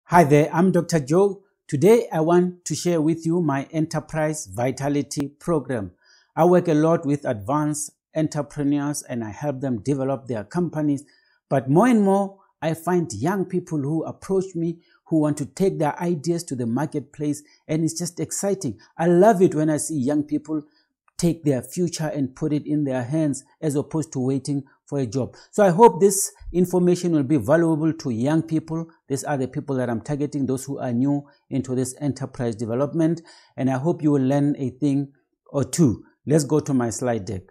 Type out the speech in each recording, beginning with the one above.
Hi there, I'm Dr. Joe. Today I want to share with you my Enterprise Vitality Program. I work a lot with advanced entrepreneurs and I help them develop their companies. But more and more, I find young people who approach me who want to take their ideas to the marketplace, and it's just exciting. I love it when I see young people take their future and put it in their hands as opposed to waiting for a job. So I hope this information will be valuable to young people. These are the people that I'm targeting, those who are new into this enterprise development. And I hope you will learn a thing or two. Let's go to my slide deck.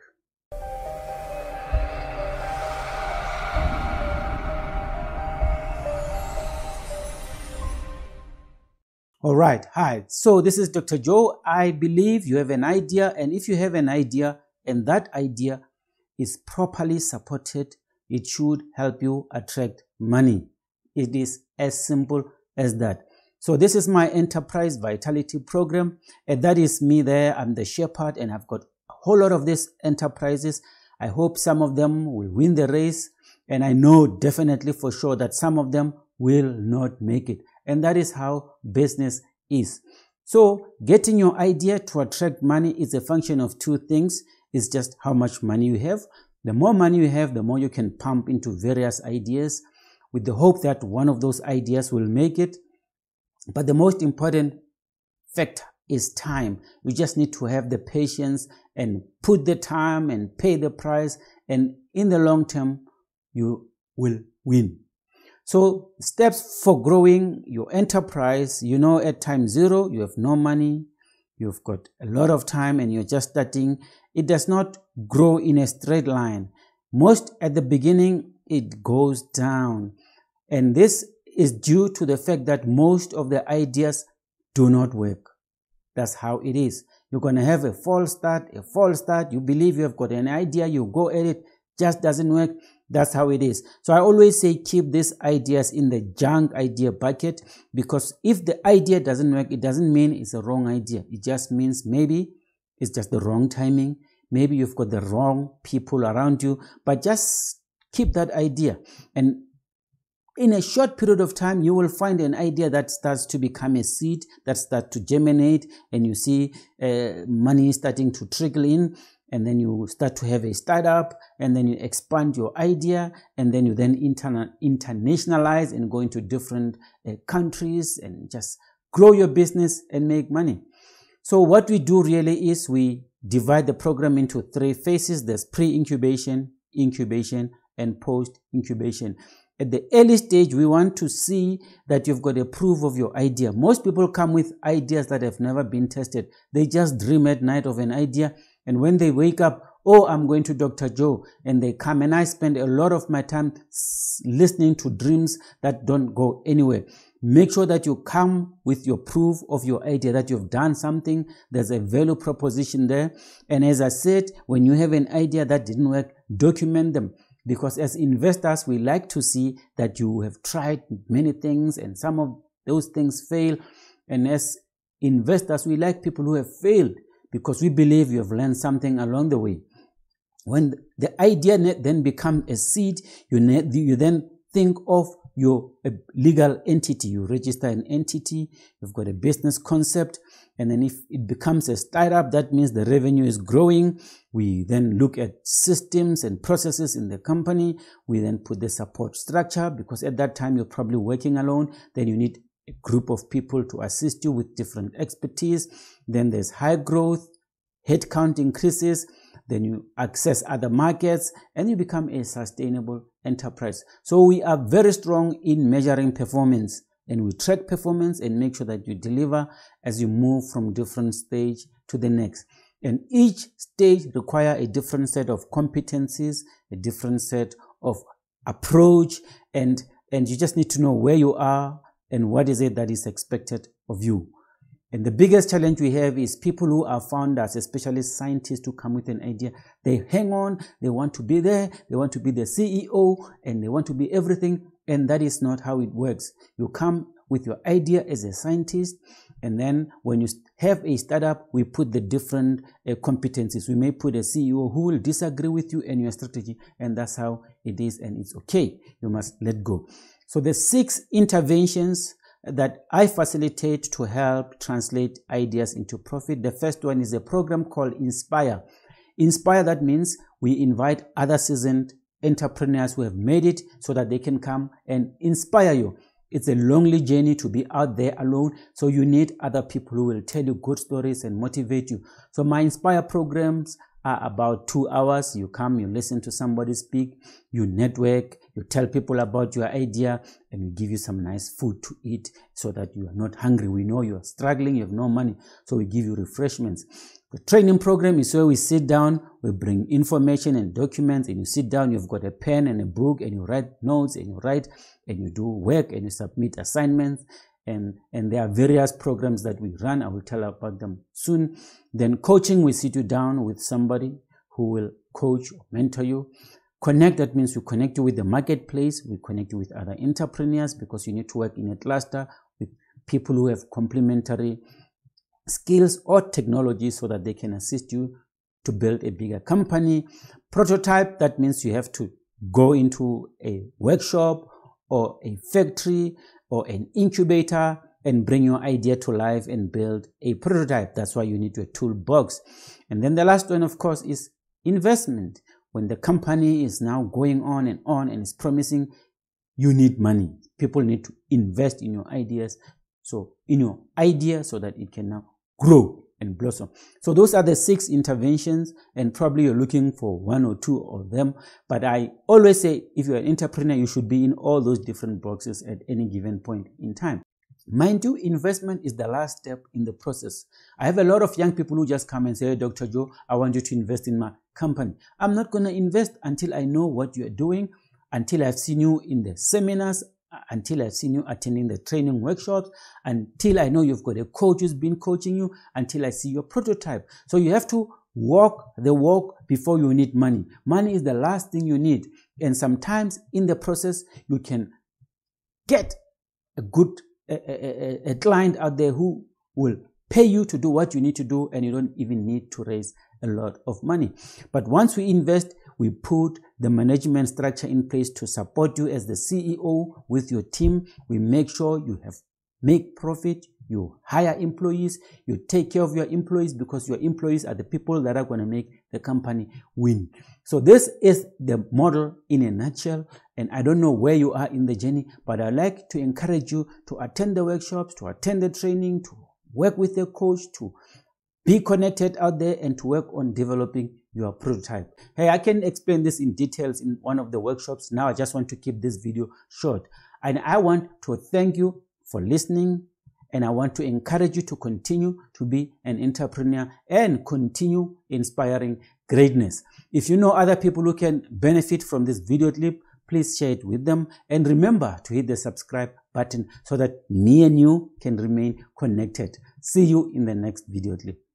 All right. Hi. So this is Dr. Joe. I believe you have an idea, and if you have an idea and that idea is properly supported, it should help you attract money. It is as simple as that. So this is my Enterprise Vitality Program, and that is me there. I'm the shepherd, and I've got a whole lot of these enterprises. I hope some of them will win the race, and I know definitely for sure that some of them will not make it. And that is how business is. So getting your idea to attract money is a function of two things. It's just how much money you have. The more money you have, the more you can pump into various ideas with the hope that one of those ideas will make it. But the most important factor is time. You just need to have the patience and put the time and pay the price. And in the long term, you will win. So steps for growing your enterprise, at time zero, you have no money, you've got a lot of time and you're just starting. It does not grow in a straight line. Most at the beginning, it goes down. And this is due to the fact that most of the ideas do not work. That's how it is. You're going to have a false start. You believe you have got an idea, you go at it, just doesn't work. That's how it is. So I always say keep these ideas in the junk idea bucket, because if the idea doesn't work, it doesn't mean it's a wrong idea. It just means maybe it's just the wrong timing. Maybe you've got the wrong people around you, but just keep that idea. And in a short period of time, you will find an idea that starts to become a seed, that starts to germinate, and you see money starting to trickle in. And then you start to have a startup, and then you expand your idea, and then you then internationalize and go into different countries and just grow your business and make money. So what we do really is we divide the program into three phases. There's pre-incubation, incubation, and post-incubation. At the early stage, we want to see that you've got a proof of your idea. Most people come with ideas that have never been tested. They just dream at night of an idea. And when they wake up, oh, I'm going to Dr. Joe, and they come, and I spend a lot of my time listening to dreams that don't go anywhere. Make sure that you come with your proof of your idea, that you've done something. There's a value proposition there. And as I said, when you have an idea that didn't work, document them. Because as investors, we like to see that you have tried many things and some of those things fail. And as investors, we like people who have failed, because we believe you have learned something along the way. When the idea then becomes a seed, you then think of your legal entity. You register an entity, you've got a business concept, and then if it becomes a startup, that means the revenue is growing. We then look at systems and processes in the company. We then put the support structure, because at that time you're probably working alone. Then you need a group of people to assist you with different expertise. Then there's high growth, headcount increases, then you access other markets, and you become a sustainable enterprise. So we are very strong in measuring performance, and we track performance and make sure that you deliver as you move from different stage to the next. And each stage requires a different set of competencies, a different set of approach, and you just need to know where you are and what is it that is expected of you. And the biggest challenge we have is people who are founders, especially scientists, who come with an idea. They hang on, they want to be there, they want to be the CEO, and they want to be everything. And that is not how it works. You come with your idea as a scientist, and then when you have a startup, we put the different competencies. We may put a CEO who will disagree with you and your strategy, and that's how it is, and it's okay. You must let go. So the 6 interventions that I facilitate to help translate ideas into profit. The first one is a program called Inspire. Inspire, that means we invite other seasoned entrepreneurs who have made it so that they can come and inspire you. It's a lonely journey to be out there alone, so you need other people who will tell you good stories and motivate you. So my Inspire programs are about 2 hours. You come, you listen to somebody speak, you network, you tell people about your idea, and we give you some nice food to eat so that you are not hungry. We know you are struggling, you have no money, so we give you refreshments. The training program is where we sit down, we bring information and documents, and you sit down, you've got a pen and a book, and you write notes, and you write, and you do work, and you submit assignments. And there are various programs that we run. I will tell about them soon. Then coaching, we sit you down with somebody who will coach or mentor you. Connect, that means we connect you with the marketplace. We connect you with other entrepreneurs because you need to work in a cluster with people who have complementary skills or technology so that they can assist you to build a bigger company. Prototype, that means you have to go into a workshop or a factory or an incubator and bring your idea to life and build a prototype. That's why you need your toolbox. And then the last one, of course, is investment. When the company is now going on and is promising, you need money. People need to invest in your ideas. So in your idea so that it can now grow and blossom. So those are the 6 interventions, and probably you're looking for 1 or 2 of them. But I always say, if you're an entrepreneur, you should be in all those different boxes at any given point in time. Mind you, investment is the last step in the process. I have a lot of young people who just come and say, hey, Dr. Joe, I want you to invest in my company. I'm not going to invest until I know what you're doing, until I've seen you in the seminars, until I've seen you attending the training workshops, until I know you've got a coach who's been coaching you, until I see your prototype. So you have to walk the walk before you need money. Money is the last thing you need. And sometimes in the process, you can get a good a client out there who will pay you to do what you need to do, and you don't even need to raise a lot of money. But once we invest, we put the management structure in place to support you as the CEO with your team. We make sure you make profit, you hire employees, you take care of your employees, because your employees are the people that are going to make the company win. So this is the model in a nutshell, and I don't know where you are in the journey, but I'd like to encourage you to attend the workshops, to attend the training, to work with a coach, to be connected out there, and to work on developing your prototype. Hey, I can explain this in details in one of the workshops. Now I just want to keep this video short, and I want to thank you for listening, and I want to encourage you to continue to be an entrepreneur and continue inspiring greatness. If you know other people who can benefit from this video clip, please share it with them, and remember to hit the subscribe button so that me and you can remain connected. See you in the next video clip.